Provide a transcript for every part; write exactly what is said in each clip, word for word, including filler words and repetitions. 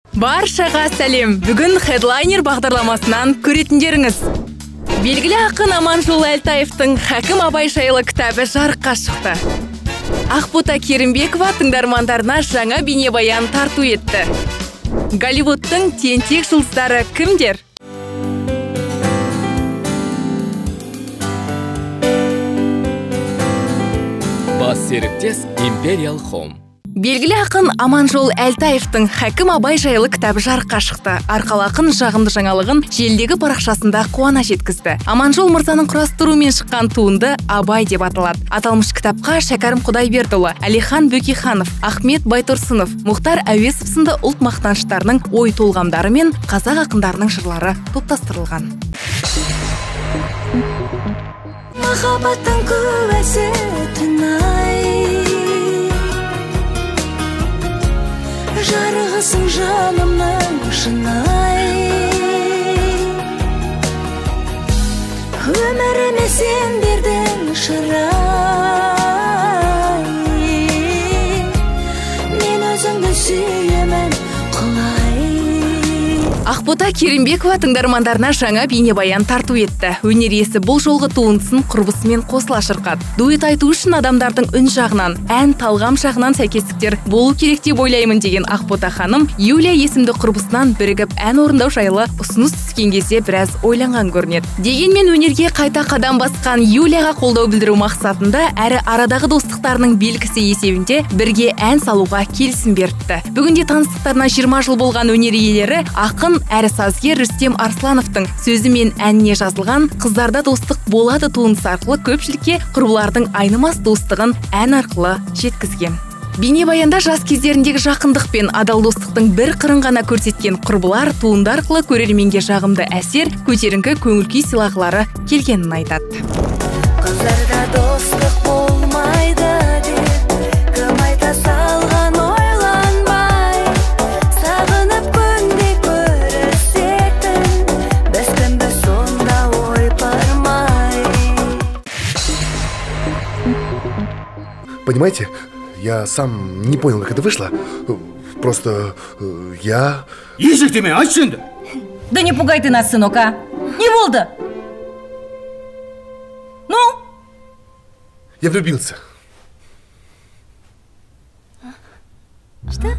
Баршаға сәлем. Бүгін Headliner бағдарламасынан көретіндеріңіз. Белгілі ақын Аманжол Әлтаевтың Хәкім Абай жайлы кітабы жарыққа шықты. Ақбота Керімбекова тыңдармандарына жаңа бейнебаян тарту етті. Голливудтың тентек жұлдыздары кімдер? Бас серіктес Imperial Home. Белгілі ақын Аманжол Әлтаевтың Хәкім Абай жайлы кітабы жарыққа шықты. Арқалы ақын жағымды жаңалығын желідегі парақшасында қуана жеткізді. Аманжол мырзаның құрастыруымен шыққан туынды Абай деп аталады. Аталмыш кітапқа Шәкәрім Құдайбердіұлы, Әлихан Бөкейханов, Ахмет Байтұрсынов, Мұхтар Әуезов сынды ұлт мақтаныштарының ой толғамдары мен қазақ ақындарының жырлары топтастырылған. Махаббаттың куәсі тыңай, жарығысың жанымның шынай, өміріме сен бердің шырай, мен өзіңді сүйемін құлай. Ақбота Керімбекова тыңдармандарына жаңа бейнебаян тарту етті. Өнер иесі бұл жолғы туындысын құрбысымен қосыла шырқады. Дуэт айту үшін адамдардың үн жағынан, ән талғам жағынан сәйкестіктер болу керек деп ойлаймын деген Ақбота ханым Юлия есімді құрбысынан бірігіп ән орындау жайлы ұсыныс түскен кезде біраз ойланған көрінеді. Дегенмен өнерге қайта қадам басқан Юлияға қолдау білдіру мақсатында әрі арадағы достықтарының белгісі есебінде бірге ән салуға келісім берді. Бүгінде таныстықтарына жиырма жыл болған өнер иелері ақын әрі сазгер Рүстем Арслановтың сөзі мен әніне жазылған «Қыздарда достық болады» туындысы арқылы көпшілікке құрбылардың айнымас достығын ән арқылы жеткізген. Бейнебаянда жас кездеріндегі жақындық пен адал достықтың бір қырын ғана көрсеткен құрбылар туынды арқылы көрерменге жағымды әсер, көтеріңкі көңіл-күй сыйлағылары келгенін айтады. Қыздарда достық болмайды деп, кім айта салған ойланбай, сағынып күнде көрісектің, біз кімбіз сонда ой бармай. Понимаете, я сам не понял, как это вышло. Просто э, я... Ежик ты меня, айтшы. Да не пугай ты нас, сынок, а? Не болды? Ну? Я влюбился. Что?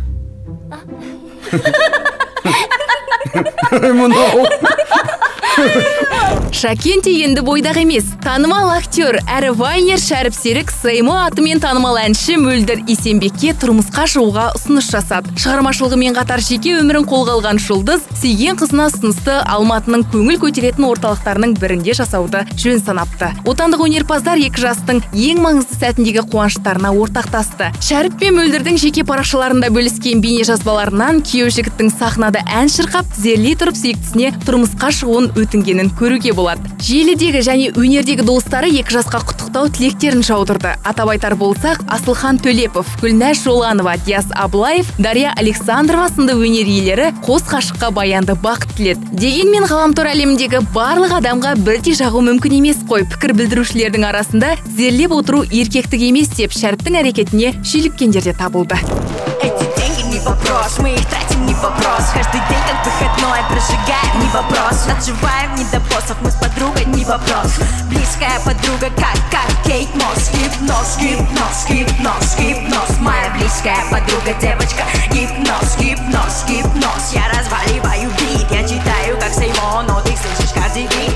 Шакенте енді бойдақ емес. Танымал актер әрі вайнер Шәріп Серік Сеймо атымен танымал әнші Мөлдір Исенбекке тұрмысқа шығуға ұсыныс жасады. Шығармашылығымен қатар жеке өмірін қолға алған жұлдыз сүйген қызына ұсынысты Алматының көңіл көтеретін орталықтарының бірінде жасауды жөн санапты. Отандық өнерпаздар екі жастың ең маңызды сәтіндегі қуаныштарына ортақтасты. Шәріп пен Мөлдірдің жеке парақшаларында бөліскен бейне жазбаларынан күйеу жігіттің сахнада ән шырқап тізерлей тұрып сүйіктісіне тұрмысқа шығуын өтінгенін көруге болады. Желідегі және өнердегі достары екі жасқа құттықтау тілектерін жаудырды. Атап айтар болсақ, Асылхан Төлепов, Гүлнәш Жоланова, Диас Аблаев, Дарья Александрова сынды өнер иелері қос ғашыққа баянды бақыт тіледі. Дегенмен ғаламтор әлеміндегі барлық адамға бірдей жағу мүмкін емес қой. Пікір білдірушілердің арасында тізерлеп отыру еркектік емес деп Шәріптің әрекетіне шүйліккендер де табылды. Вопрос, мы их тратим, не вопрос. Каждый день как выходной прожигаем, не вопрос. Отживаем не до боссов, мы с подругой, не вопрос. Близкая подруга, как, как Кейт Мосс. Гипноз, гипноз, гипноз, гипноз. Моя близкая подруга, девочка. Гипноз, гипноз, гипноз. Я разваливаю бит, я читаю как Сеймо, но ты слышишь каждый бит.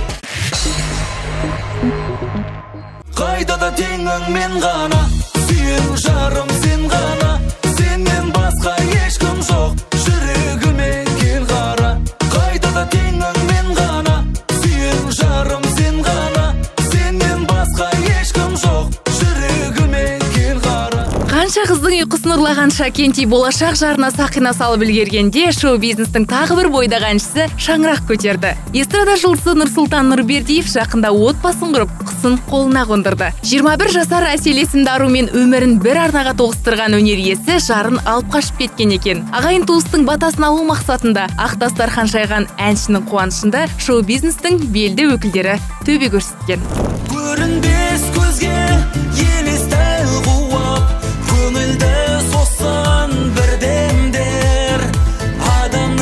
Қайда да теңің мен ғана, сүйен жарым сен ғана. Сенен басқа ешкім жоқ, жүрегіме кел қара. Қайда да теңің мен ғана, сүйен жарым сен ғана. Сенен басқа ешкім жоқ, жүрегіме кел қара. Қанша қыздың ұйқысын ұрлаған Шакенти болашақ жарына сақина салып үлгергенде шоу-бизнестің тағы бір бойдақ әншісі шаңырақ көтерді. Эстрада жұлдызы Нұрсұлтан Нұрбердиев жақында отбасын құрып, қысын қолына қондырды. жиырма бір жасар Әсел есімді арумен өмірін бір арнаға тоғыстырған өнер иесі жарын алып қашып кеткен екен. Ағайын туыстың батасын алу мақсатында ақ дастархан жайған әншінің қуанышында шоу-бизнестің белді өкілдері төбе көрсеткен. Көрінбес көзге елесті қуап, көңілді сосан бірдемдер. Адам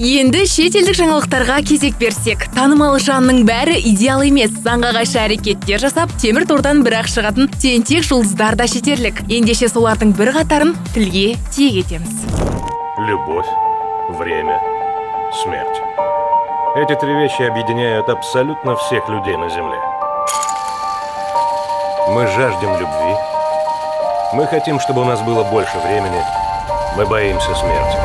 Енді шетелдік жаңалықтарға кезек берсек, танымал жанның бәрі идеал емес, заңға қайшы әрекеттер жасап, темір тордан бірақ шығатын тентек жұлдыздар да шетерлік. Ендеше солардың бір қатарын тілге тиек етеміз. Любовь, время, смерть. Эти три вещи объединяют абсолютно всех людей на Земле. Мы жаждем любви. Мы хотим, чтобы у нас было больше времени. Мы боимся смерти.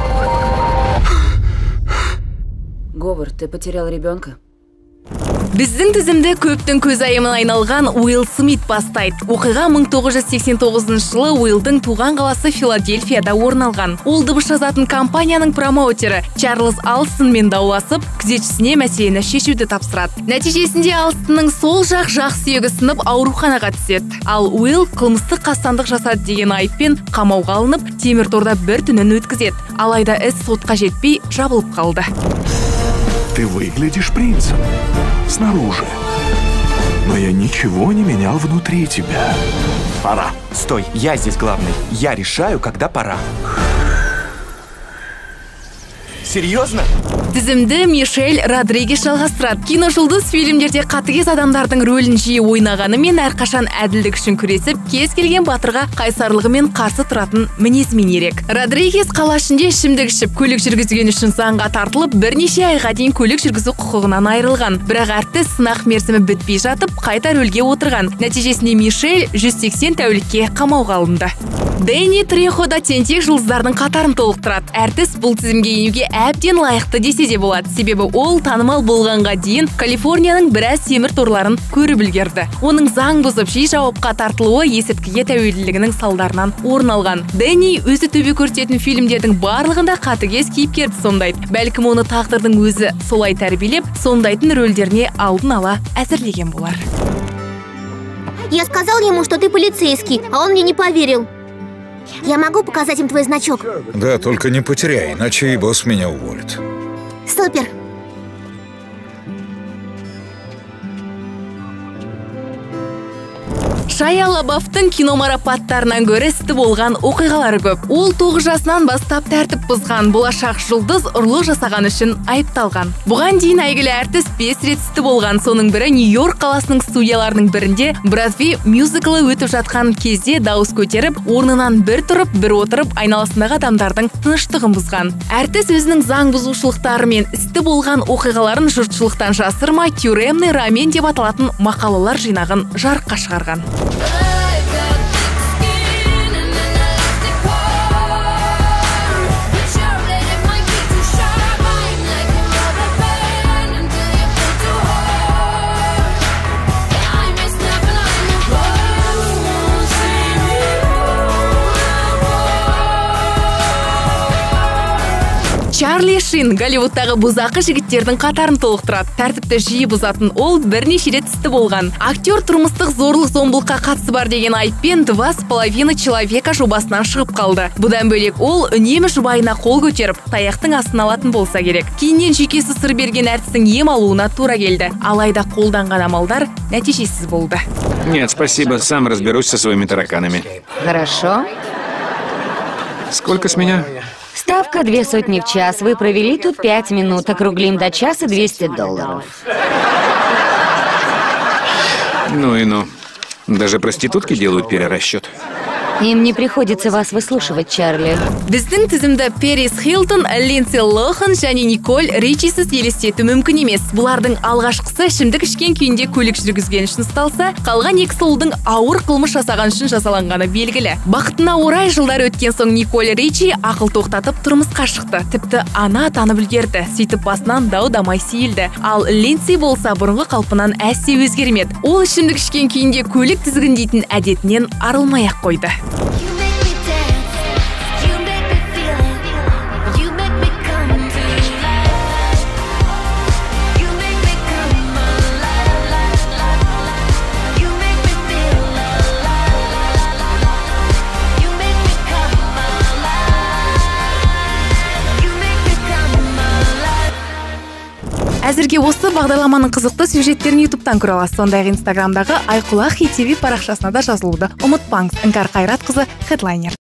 Говард, ты потерял ребенка? Біздің тізімді көптің көз айымын айналған Уилл Смит бастайды. Оқиға мың тоғыз жүз сексен тоғызыншы жылы Уиллдың туған қаласы Филадельфияда орын алған. Ол дыбыс жазатын компанияның промоутері Чарльз Алстонмен дауласып, күзетшісіне мәселені шешуді тапсырады. Нәтижесінде Алстонның сол жақ жақ сүйегі сынып ауруханаға түседі. Ал Уилл қылмыстық қастандық жасады деген айыппен қамауға алынып, темір торда бір түнін өткізеді. Алайда іс сотқа жетпей жабылып қалды. Ты выглядишь принцем снаружи, но я ничего не менял внутри тебя. Пора. Стой, я здесь главный. Я решаю, когда пора. Серьезно? Тізімді Мишель Родригес жалғастырады. Киножұлдыз фильмдерде қатыгез адамдардың рөлін жиі ойнағанымен әрқашан әділдік үшін күресіп, кез келген батырға қайсарлығымен қарсы тұратын мінезімен ерек. Родригес қала ішінде ішімдік ішіп, көлік жүргізген үшін заңға тартылып, бірнеше айға дейін көлік жүргізу құқығынан айырылған. Бірақ әртіс сынақ мерзімі бітпей жатып, қайта рөлге отырған. Нәтижесінде Мишель жүз сексен тәулікке қамауға алынды. Дэнни Трехо да тентек жұлдыздардың қатарын толықтырады. Әртіс бұл тізімге енуге әбден лайықты десе де болады. Себебі ол танымал болғанға дейін Калифорнияның біраз темір торларын көріп үлгерді. Оның заң бұзып жиі жауапқа тартылуы есірткіге тәуелділігінің салдарынан орын алған. Дэнни өзі төбе көрсететін фильмдердің барлығында қатыгез кейіпкерді сомдайды. Бәлкім оны тағдырдың өзі солай тәрбиелеп, сомдайтын рөлдеріне алдын ала әзірлеген болар. Я сказал ему, что ты полицейский, а он мне не поверил. Я могу показать им твой значок? Да, только не потеряй, иначе и босс меня уволит. Супер. Шайа Лабафтың кино марапаттарынан гөрі істі болған оқиғалары көп. Ол тоғыз жасынан бастап тәртіп бұзған, болашақ жұлдыз ұрлық жасаған үшін айыпталған. Бұған дейін әйгілі әртіс бес рет істі болған. Соның бірі Нью-Йорк қаласының студияларының бірінде Бродвей мюзиклі өтіп жатқан кезде дауыс көтеріп, орнынан бір тұрып, бір отырып, айналасындағы адамдардың тыныштығын бұзған. Әртіс өзінің заң бұзушылықтары мен істі болған оқиғаларын жұртшылықтан жасырмай, тюремный рамен деп аталатын мақалалар жинағын жарыққа шығарған. Чарли Шин Голливудтағы бұзақы жігіттердің қатарын толықтырады. Тәртіпті жиі бұзатын ол бірнеше рет істі болған. Актер тұрмыстық зорлық зомбылыққа қатысы бар деген айыппен «Два с половиной человека» жобасынан шығып қалды. Бұдан бөлек ол үнемі жұбайына қол көтеріп, таяқтың астына алатын болса керек. Кейіннен жүйкесі сыр берген әртістің ем алуына тура келді. Алайда қолданған амалдар нәтижесіз болды. Нет, спасибо, сам разберусь со своими тараканами. Хорошо. Сколько с меня? Ставка две сотни в час. Вы провели тут пять минут. Округлим до часа двести долларов. Ну и ну. Даже проститутки делают перерасчет. Им не приходится вас выслушивать, Чарли. Біздің тізімді Пэрис Хилтон, Линдси Лохан және Николь Ричисіз елестету мүмкін емес. Бұлардың алғашқысы ішімдік ішкен күйінде көлік жүргізген үшін ұсталса, қалған екі ұлдың ауыр қылмыс жасаған үшін жазаланғаны белгілі. Бақытына орай жылдар өткен соң Николь Ричи ақыл тоқтатып тұрмысқа шықты. Тіпті ана атанып үлгерді. Сөйтіп басынан дау-дамай сейілді. Ал Линдси болса бұрынғы қалпынан әсте өзгермеді. Ол ішімдік ішкен күйінде көлік тізгіндейтін әдетінен арылмай-ақ қойды. Әзірге осы бағдарламаның қызықты сюжеттерін ютубтан көре аласыз. Сондай-ақ инстаграмдағы Айқұлақ хит ти ви парақшасына да жазылуды ұмытпаңыз. Іңкәр Қайратқызы, хедлайнер.